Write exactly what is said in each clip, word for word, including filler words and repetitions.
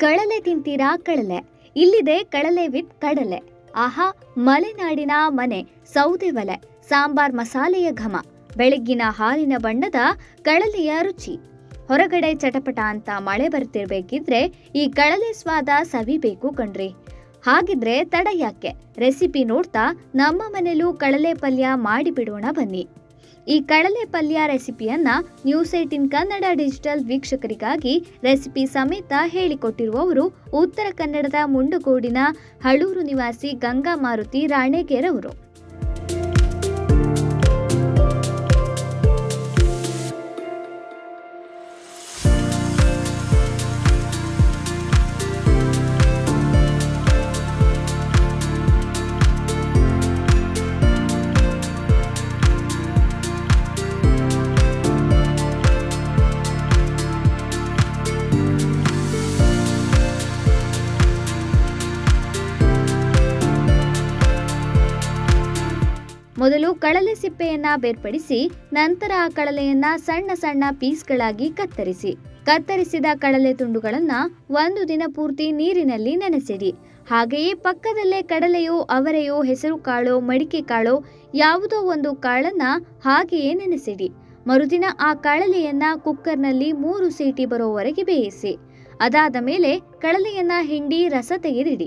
ಕಳಲೆ ತಿಂತೀರಾ? ಕಳಲೆ ಇಲ್ಲಿದೆ ಕಳಲೆ ವಿತ್ ಕಡಲೆ. ಆಹಾ, ಮಲೆನಾಡಿನ ಮನೆ, ಸೌದೆ ಒಲೆ, ಸಾಂಬಾರ್ ಮಸಾಲೆಯ ಘಮ, ಬೆಳಗ್ಗಿನ ಹಾಲಿನ ಬಣ್ಣದ ಕಳಲೆಯ ರುಚಿ. ಹೊರಗಡೆ ಚಟಪಟ ಅಂತ ಮಳೆ ಬರ್ತಿರ್ಬೇಕಿದ್ರೆ ಈ ಕಳಲೆ ಸ್ವಾದ ಸವಿಬೇಕು ಕಣ್ರಿ. ಹಾಗಿದ್ರೆ ತಡ ಯಾಕೆ, ರೆಸಿಪಿ ನೋಡ್ತಾ ನಮ್ಮ ಮನೆಯಲ್ಲೂ ಕಳಲೆ ಪಲ್ಯ ಮಾಡಿಬಿಡೋಣ ಬನ್ನಿ. ಈ ಕಳಲೆ ಪಲ್ಯ ರೆಸಿಪಿಯನ್ನ ನ್ಯೂಸ್ ಏಟೀನ್ ಕನ್ನಡ ಡಿಜಿಟಲ್ ವೀಕ್ಷಕರಿಗಾಗಿ ರೆಸಿಪಿ ಸಮೇತ ಹೇಳಿಕೊಟ್ಟಿರುವವರು ಉತ್ತರ ಕನ್ನಡದ ಮುಂಡಗೋಡಿನ ಹಳೂರು ನಿವಾಸಿ ಗಂಗಾ ಮಾರುತಿ ರಾಣೇಗೇರವರು. ಮೊದಲು ಕಳಲೆ ಸಿಪ್ಪೆಯನ್ನ ಬೇರ್ಪಡಿಸಿ ನಂತರ ಆ ಕಳಲೆಯನ್ನ ಸಣ್ಣ ಸಣ್ಣ ಪೀಸ್ಗಳಾಗಿ ಕತ್ತರಿಸಿ. ಕತ್ತರಿಸಿದ ಕಳಲೆ ತುಂಡುಗಳನ್ನ ಒಂದು ದಿನ ಪೂರ್ತಿ ನೀರಿನಲ್ಲಿ ನೆನೆಸಿಡಿ. ಹಾಗೆಯೇ ಪಕ್ಕದಲ್ಲೇ ಕಡಲೆಯೋ ಅವರೆಯೋ ಹೆಸರು ಕಾಳೋ ಮಡಿಕೆ ಕಾಳೋ ಯಾವುದೋ ಒಂದು ಕಾಳನ್ನ ಹಾಗೆಯೇ ನೆನೆಸಿಡಿ. ಮರುದಿನ ಆ ಕಳಲೆಯನ್ನ ಕುಕ್ಕರ್ನಲ್ಲಿ ಮೂರು ಸೀಟಿ ಬರೋವರೆಗೆ ಬೇಯಿಸಿ. ಅದಾದ ಮೇಲೆ ಕಳಲೆಯನ್ನ ಹಿಂಡಿ ರಸ ತೆಗೆದಿಡಿ.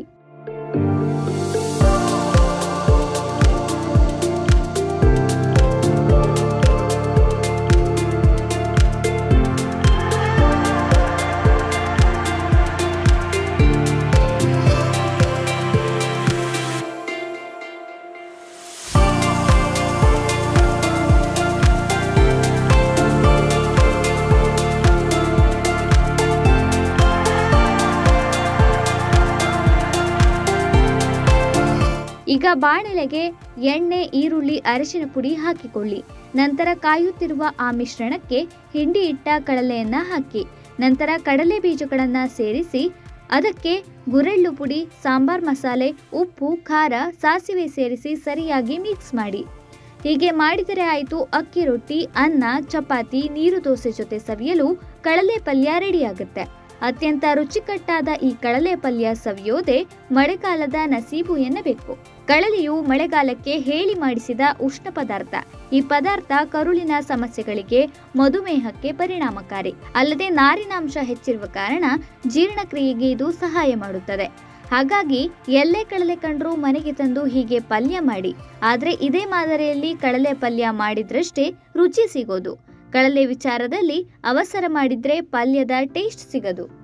ಈಗ ಬಾಣಲೆಗೆ ಎಣ್ಣೆ, ಈರುಳ್ಳಿ, ಅರಿಶಿನ ಪುಡಿ ಹಾಕಿಕೊಳ್ಳಿ. ನಂತರ ಕಾಯುತ್ತಿರುವ ಆ ಮಿಶ್ರಣಕ್ಕೆ ಹಿಂಡಿ ಇಟ್ಟ ಕಡಲೆಯನ್ನ ಹಾಕಿ. ನಂತರ ಕಡಲೆ ಬೀಜಗಳನ್ನ ಸೇರಿಸಿ ಅದಕ್ಕೆ ಗುರೆಳ್ಳು ಪುಡಿ, ಸಾಂಬಾರ್ ಮಸಾಲೆ, ಉಪ್ಪು, ಖಾರ, ಸಾಸಿವೆ ಸೇರಿಸಿ ಸರಿಯಾಗಿ ಮಿಕ್ಸ್ ಮಾಡಿ. ಹೀಗೆ ಮಾಡಿದರೆ ಆಯಿತು ಅಕ್ಕಿ ರೊಟ್ಟಿ, ಅನ್ನ, ಚಪಾತಿ, ನೀರು ದೋಸೆ ಜೊತೆ ಸವಿಯಲು ಕಡಲೆ ಪಲ್ಯ ರೆಡಿಯಾಗುತ್ತೆ. ಅತ್ಯಂತ ರುಚಿಕಟ್ಟಾದ ಈ ಕಡಲೆ ಪಲ್ಯ ಸವಿಯೋದೆ ಮಳೆಗಾಲದ ನಸೀಬು ಎನ್ನಬೇಕು. ಕಳಲೆಯು ಮಳೆಗಾಲಕ್ಕೆ ಹೇಳಿ ಮಾಡಿಸಿದ ಉಷ್ಣ ಪದಾರ್ಥ. ಈ ಪದಾರ್ಥ ಕರುಳಿನ ಸಮಸ್ಯೆಗಳಿಗೆ, ಮಧುಮೇಹಕ್ಕೆ ಪರಿಣಾಮಕಾರಿ. ಅಲ್ಲದೆ ನಾರಿನಾಂಶ ಹೆಚ್ಚಿರುವ ಕಾರಣ ಜೀರ್ಣಕ್ರಿಯೆಗೆ ಇದು ಸಹಾಯ ಮಾಡುತ್ತದೆ. ಹಾಗಾಗಿ ಎಲ್ಲೇ ಕಡಲೆ ಕಂಡ್ರೂ ಮನೆಗೆ ತಂದು ಹೀಗೆ ಪಲ್ಯ ಮಾಡಿ. ಆದ್ರೆ ಇದೇ ಮಾದರಿಯಲ್ಲಿ ಕಡಲೆ ಪಲ್ಯ ಮಾಡಿದ್ರಷ್ಟೇ ರುಚಿ ಸಿಗೋದು. ಕಳಲೆ ವಿಚಾರದಲ್ಲಿ ಅವಸರ ಮಾಡಿದ್ರೆ ಪಲ್ಯದ ಟೇಸ್ಟ್ ಸಿಗದು.